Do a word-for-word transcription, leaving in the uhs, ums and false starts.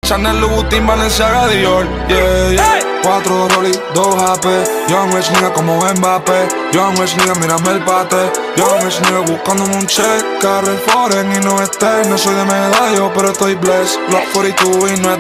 Chanel, Louboutin, Balenciaga, Dior, yeah, yeah. Cuatro Rolly, dos A P. Young Rich nigga como Mbappé. Young Rich nigga, mírame el bate. Young Rich nigga buscándome un check. Carre foreign y no estés. No soy de medallo, pero estoy blessed. Block cuarenta y dos y no es